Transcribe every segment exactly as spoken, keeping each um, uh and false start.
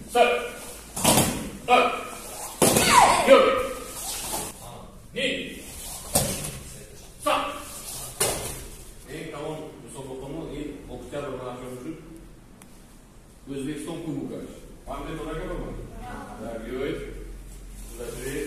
三、二、六、二、三. Eng tamom musobaqani eng oktyabr bilan uchun O'zbekiston Kubogi. Qanday to'laga bormi? Ha, yo'q. Ular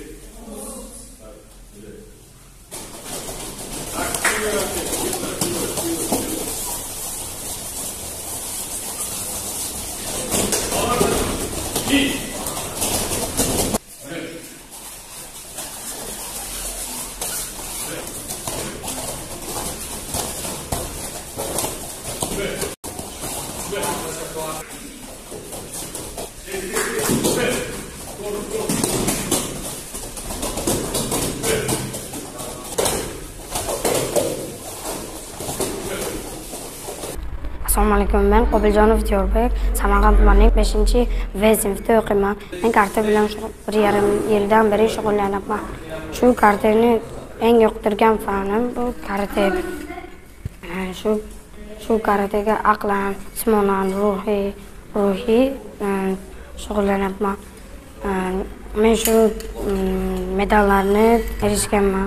Assalomu alaykum. Men Qobiljonov Diyorbek, Samarqand tumanining beshinchi V sinfida o'qiyman. Men karate bilan bir yarim yildan beri shug'ullanyapman. Shu karateni eng yoqtirgan fanim bu karate. Shu shu karatega aqlan, jismonan, ruhiy, ruhiy shug'ullanyapman. Men shu medallarni erishganman.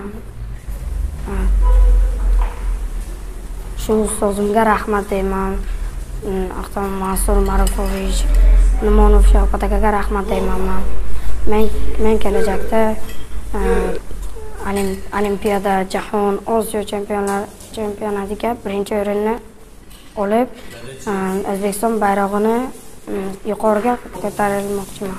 Shu ustozimga rahmat deyman. Aqtam Mansur Marufovich, Numonov Shavkat akaga rahmat deyman. Men men kelajakda Olimpiada, Jahon, Osiyo chempionlar chempionatiga birinchi o'rinni olib, O'zbekiston bayrog'ini yuqoriga ko'tarilmoqchiman.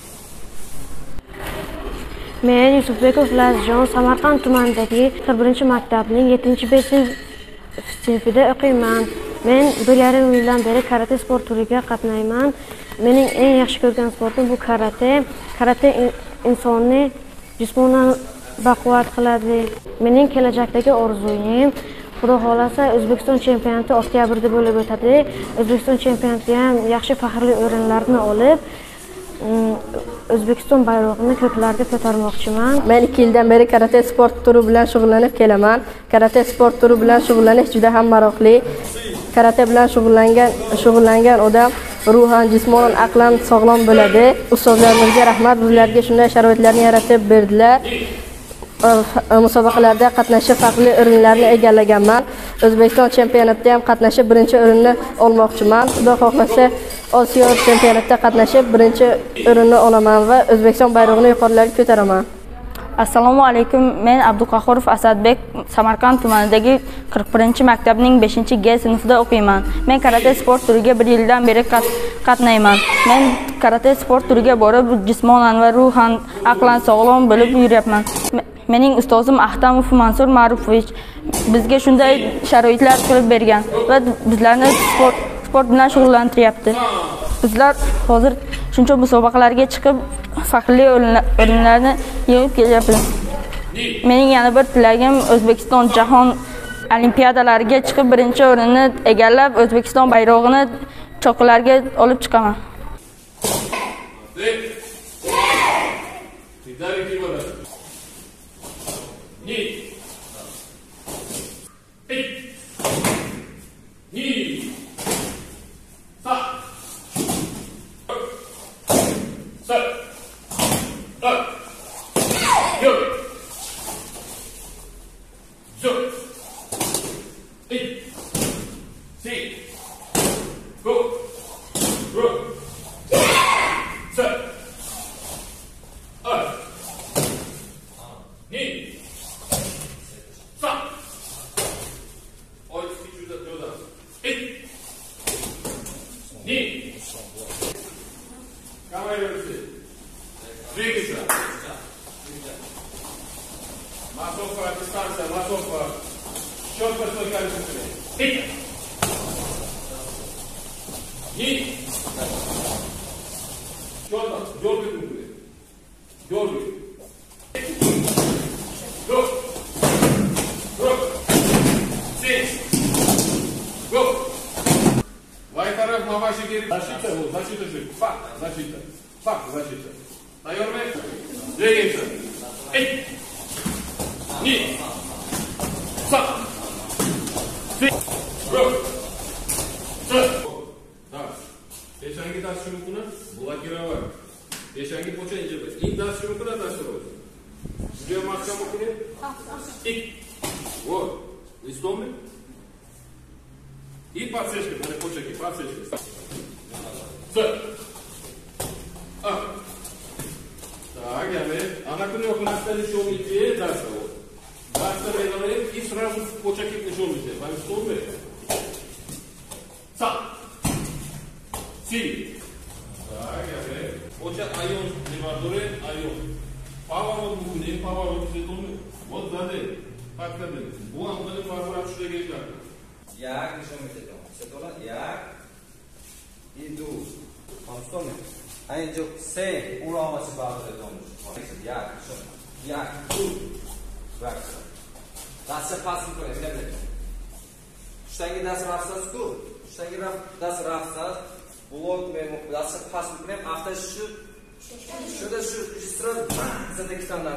Men Yusufbekov Lazjon, Samarqand tumanidagi qirq birinchi maktabning yettinchi B sinfida o'qiyman. Men bir yarim yildan beri karate sport turiga qatnayman. Mening eng yaxshi ko'rgan sportim bu karate. Karate insonni jismonan baquvvat qiladi. Mening kelajakdagi orzuyim, Xudo xolasa, O'zbekiston chempionati oktyabrda bo'lib o'tadi. O'zbekiston chempionatida ham yaxshi faxrli o'rinlarni olib, O'zbekiston bayrog'ini ko'klarga ko'tarmoqchiman. Men ikki yildan beri karate sport turi bilan shug'ullanib kelaman. Karate sport turi bilan shug'ullanish juda ham maroqli. Karate bilan shug'ullangan shug'ullangan odam ruhan, jismonan, aqlan sog'lom bo'ladi. Ustozlarimizga rahmat, bizlarga shunday sharoitlarni yaratib berdilar. Musobaqalarda qatnashib farqli o'rinlarni egallaganman. O'zbekiston chempionatida ham qatnashib birinchi o'rinni olmoqchiman. Xudo xohlasa, Osiyo chempionatida qatnashib birinchi o'rinni olaman va O'zbekiston bayrog'ini yuqorilarga ko'taraman. Assalomu alaykum. Men Abduqahhorov Asadbek, Samarqand tumanidagi qirq birinchi maktabning beshinchi G sinfida o'qiyman. Men karate sport turiga bir yildan beri qatnayman. Men karate sport turiga borib, jismonan va ruhan, aqlan sog'lom bo'lib yuryapman. Mening ustozim Aqtamov Mansur Marufovich bizga shunday sharoitlar qilib bergan va bizlarni sport sport bilan shug'ullantiryapti. Bizlar hozir shuncha musobaqalarga chiqib, faxrli o'rinlarni yig'ib kelyapmiz. Mening yana bir tilagim O'zbekiston jahon olimpiadalariga chiqib birinchi o'rinni egallab, O'zbekiston bayrog'ini cho'qqilarga olib chiqaman. Ni. Eight. Ni. Sa. Sa. Sa. Yo. Zo. Eight. Six. Go. Go. Sa. Up. Ni. Ni. Kamera görüntüsü. Двигайся. Массовка, дистанция, массовка. Четко стой колесом. Эй. Ни. Четко. Дергай руку. Дергай. Go. Go. Six. Go. Вайтарев на вашей гере. Защита, вот, защита же. Фак, защита. Фак, защита. Наверное. Двигаемся. Эй. Ни. Сак. Си. Го. С. Да. Peshangi dast shurukini blokirovать. Peshangi pocha ince bir. İlk dast shurukini dashtrovать. Juda ham mahkam o'qiling. Ik. Вот. Листовый. И подсечка, mana pochaki, подсечка. С. А. Так, я говорю, она куда класса лишён идеи, да, что? Баста говорит, и сразу почаки лишён идеи. Вам что вы? Са. Си. Так, я говорю, поча айон, левадоре, айон. Поворот будет, не поворот, это он. Вот сзади. Как это? Bu anları parmak şuraya geldiler. Jak, nişan edeceğim. Setola, jak. İdu. Anstone. Aynı çok se uğraması bağlı olmuş. Jak, nişan. Jak, dur. Bak. Dasa pasın koyayım, ne bileyim. Şurangi dasa rafsaz dur. Şurangi dasa rafsaz. Blok ve dasa pasın koyayım. Hafta şu. Şurada şu. Şu sıra. Zadaki standart.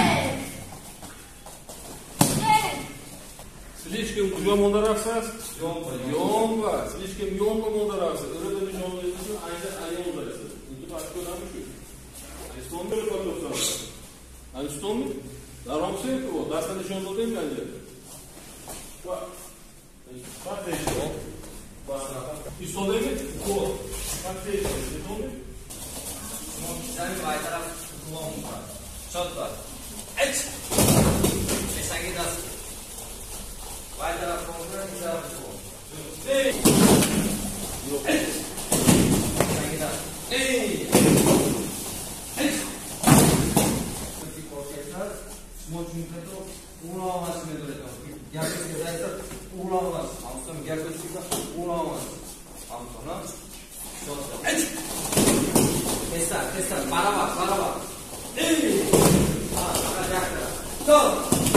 Слишком yomondaraqsiz. Yomba. Слишком yomba mondaraqsiz. Irida nishonlaysiz, ayda ayonlaysiz. Endi başqalarni shu. Estonda qo'yibsan. Estonda? Daromsa ku, dasta nishonladim bence. Va. Patejo. Va. Istodagi ku. Patejo. Estonda? Sen bay taraf kullanım var. Çok var. Aç. Peshangi dast. Vai dar a compra e dar a sua. Ei! Ei! Ei! Ei! Porque qualquer caso, se monte um canto, um lá mais meio do leitão. Já que se quiser, um lá mais. Vamos tomar já que se fica, um lá mais. Vamos tomar. Ei! Testar, testar. Para lá, para lá. Ei! Ah, para já. Stop!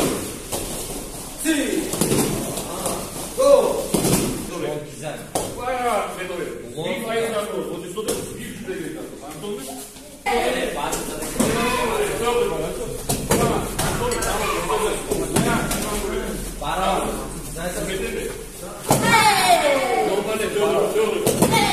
Sim! Go! Çok güzel. Bayağı fedori. Bir fayda var. O distoda bir şuraya gidiyor. Anladın mı? Evet, bazı da. Para. Zaten Bitti. Normalde dövüyor, dövüyor.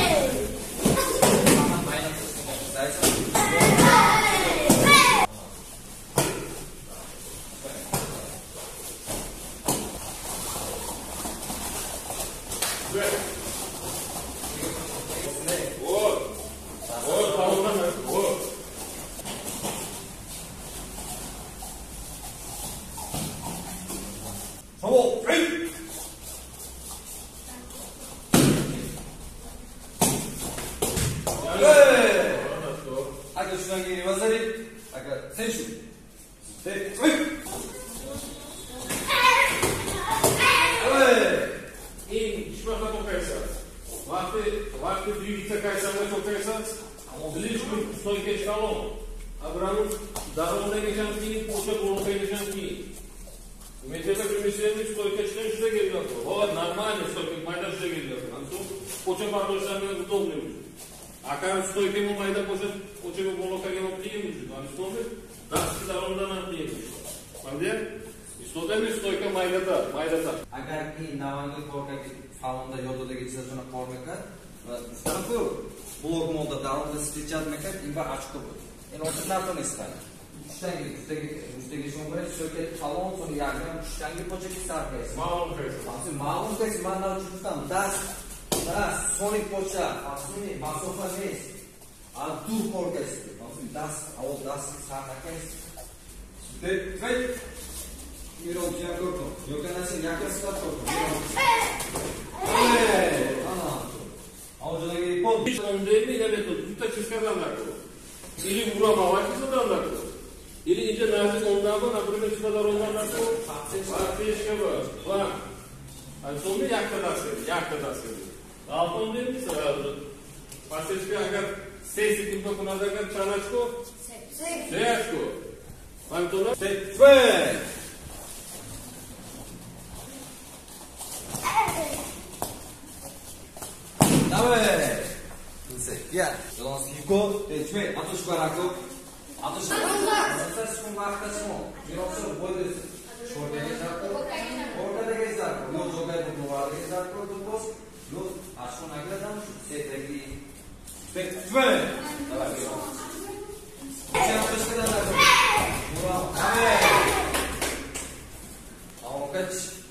Bravo! Hey! Aga şuna geri vazari. Aga sen şu. Hey! Hey! Evet. İyi, şurada tokaysan. Vakti, vakti büyük takaysan ve tokaysan. Слишком стойкий шалом. Абрамов, дорога geçen ki, poşa kolonka geçen ki. Metrebe primisiyenin stойкий член şuraya geliyor. O нормально стойкий mayda şuraya geliyor. Anso, poşa pardon ben удобный. Akan stойкий mu mayda poşa, poşa bu kolonka gelip değil mi? Anso, daski darondan antiymiş. Anladın? İstodemi stойка maydada, maydada. Agar ki navangi korkak salonda yolda geçse sonra korkaka, istanku blok molda daronda встречать mekan imba açık olur. En ortadan sonra ister. Üçten git, üçten git, üçten git. Sonra söyle salon sonra yardım, üçten git poçak ister kes. Malum kaysa. Asıl malum kes, mandav çıkıştan. Das, das, soni poçak, asuni, masofa nes. Al dur korkas. Asıl das, al das sana kes. Ve, ve, yürü olacağım korkma. Yok anasın yakın sıkat korkma. Evet, anam. Avcıda gelip bol. Hiç ondayım ile de tut. Tuta çıskadanlar ko. İli vura bavaki sadanlar ko. İli ince nazik ondan ko. Nabrime çıkadar ondanlar ko. Farklı işe var. Var. Yani sonunda yakta da seni. Yakta da seni. Altı ondayım mi sırada? Passeşki agar sesi kimde kunada agar çanaç ko. Seyaç ko. Pantona. Ve. Давай! Я. Лонскико, течме, атош барако. Атош. Атош ком вахтасмо. Миросо бодес. Шордеге зарко. Ордеге зарко. Ё жогай бо провалеге зарко до бос. Ё ашко нагледам, се теги Давай. Давай. Сейчас точка надо. Ура. Давай. Алкач.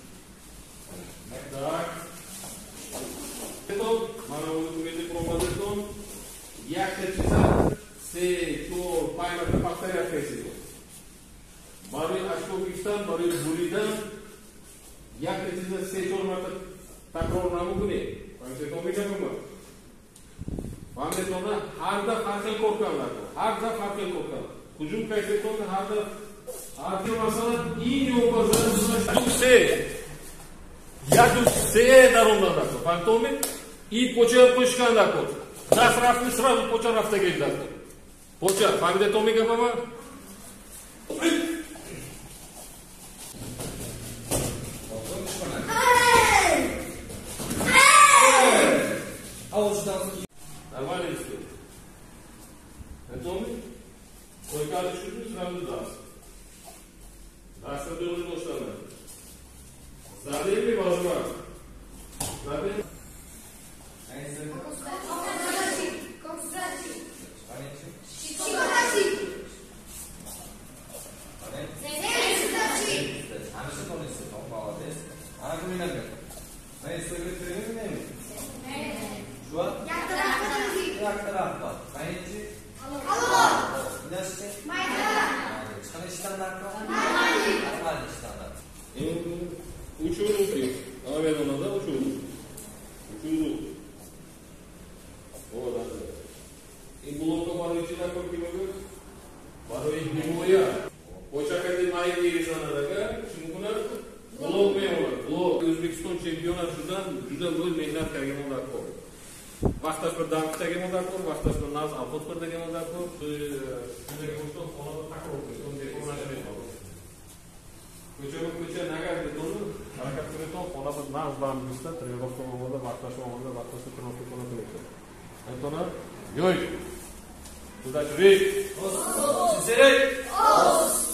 Так. Потом, мана улыбнете пробовать. Як те часа се то паймата повторя фесиго. Бари Ашкокистан, бари Буридан, як те часа се чормата такрор намугне. Памсе то мидагума. Памсе то на harda farqli korkanlar. Harda farqli korkan. Hujum kayfi korkan harda harda masalan eng yo'qozani se. Яду се даронда. Пантоми и почер qo'shganda ko'r. Nasrafni sразу почер рафтага издатdi. Почер, фамилия Томига баба. Нормально все. Томи, кой каже шуду сразу даст. Даст дължи нощта. Задем ли възможно? Задем. Uçurdu. Abi ona da uçurdu. Uçurdu. O da. İn blokta var içine koy ki bakıyor. Var o ilk numuya. Koçakaydı mayı değil sana da gel. Şimdi bunlar blok mu olur? Blok. Özbekistan çempiyonat şuradan juda böyle mehnat kergen olarak koy. Baştaş bir dank kergen olarak koy. Baştaş bir naz afot kergen olarak koy. Şimdi koçtan ona da takır oluyor. Onu dekorajı yapalım. Ko'chaga ko'cha nagardi to'ni harakat qilayotgan xola bir nazlarmizda trenirovka bo'lganda vaqtlash bo'lganda vaqtlashda trenirovka qilyapti. Antona yo'q. Sudachi. Os. Sizere. Os.